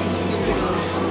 情绪勒索。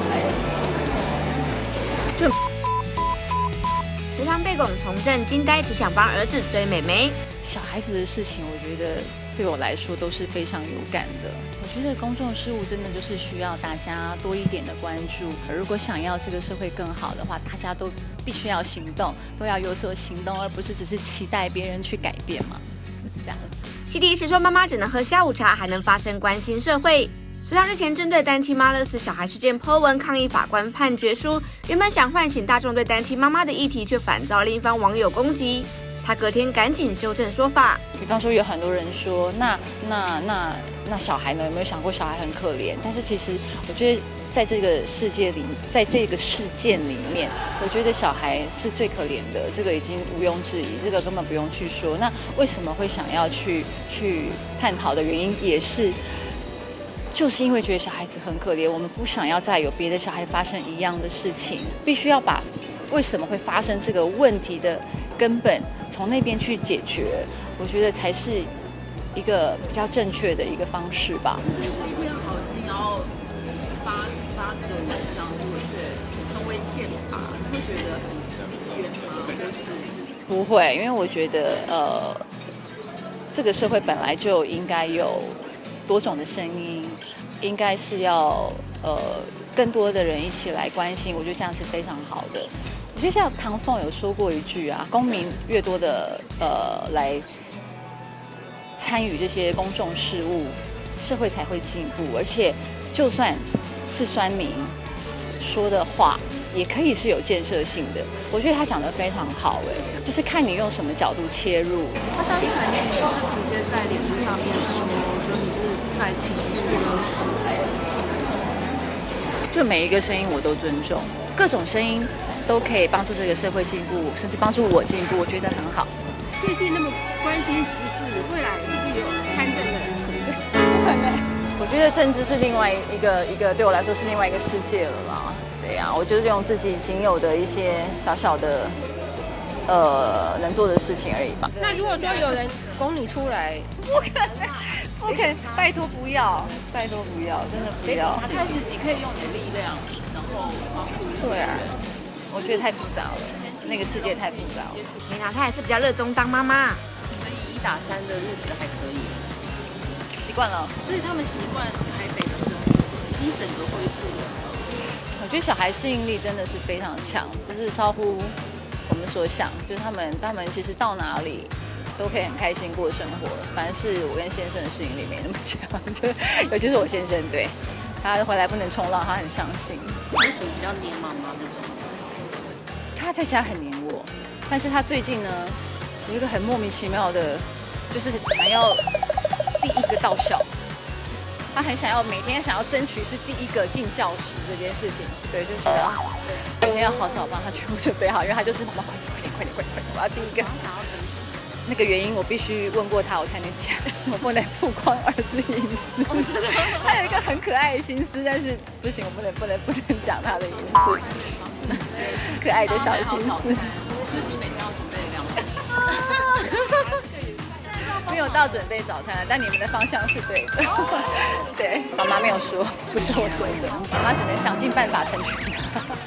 隋唐贝拱从政惊呆，只想帮儿子追妹妹。 小孩子的事情，我觉得对我来说都是非常有感的。我觉得公众事务真的就是需要大家多一点的关注。如果想要这个社会更好的话，大家都必须要行动，都要有所行动，而不是只是期待别人去改变嘛，就是这样子。 西迪是说妈妈只能喝下午茶，还能发声关心社会。隋唐日前针对单亲妈勒死小孩事件po文抗议法官判决书，原本想唤醒大众对单亲妈妈的议题，却反遭另一方网友攻击。他隔天赶紧修正说法， 比方说有很多人说，那小孩呢？有没有想过小孩很可怜？但是其实我觉得在这个世界里，在这个事件里面，我觉得小孩是最可怜的，这个已经毋庸置疑，这个根本不用去说。那为什么会想要去探讨的原因，也是就是因为觉得小孩子很可怜，我们不想要再有别的小孩发生一样的事情，必须要把为什么会发生这个问题的根本从那边去解决，我觉得才是一个比较正确的一个方式吧。 就是一不要好心，然后发这个文章，如果却成为剑拔，你会觉得很冤吗？或是不会，因为我觉得这个社会本来就应该有多种的声音，应该是要更多的人一起来关心，我觉得这样是非常好的。我觉得像唐凤有说过一句啊，公民越多的来参与这些公众事务，社会才会进步。而且就算是酸民说的话，也可以是有建设性的。我觉得他讲得非常好，就是看你用什么角度切入。 他现在承认，就是直接在脸书上面说，就是你是在情绪勒索。 就每一个声音我都尊重，各种声音都可以帮助这个社会进步，甚至帮助我进步，我觉得很好。 最近那么关心时事，未来是不是有参政的可能？ 不可能，我觉得政治是另外一个对我来说是另外一个世界了啦。对呀，我就是用自己仅有的一些小小的能做的事情而已吧。 那如果说有人拱你出来， 不可能，不可能，拜托不要，拜托不要，真的不要。 但是你可以用你的力量，然后帮助一些人。 我觉得太复杂了，那个世界太复杂了。 没啦，她还是比较热衷当妈妈。 你们以1打3的日子还可以， 习惯了， 所以他们习惯台北的生活，已经整个恢复了。 我觉得小孩适应力真的是非常强，就是超乎我们所想。就是他们其实到哪里都可以很开心过生活。反正是我跟先生的适应力没那么强，就尤其是我先生，对他回来不能冲浪，他很伤心。 是属于比较黏妈妈那种。 他在家很黏我，但是他最近呢有一个很莫名其妙的，就是想要第一个到校。他很想要每天想要争取是第一个进教室这件事情，对，就觉得今天要好早帮他全部准备好，因为他就是妈妈快点，我要第一个。那个原因我必须问过他，我才能讲，我不能曝光儿子隐私。他有一个很可爱的心思，但是不行，我不能讲他的隐私。可爱的小心思。 就是你每天要准备2份。 没有到准备早餐，但你们的方向是对的。对，妈妈没有说，不是我说的，妈妈只能想尽办法成全他。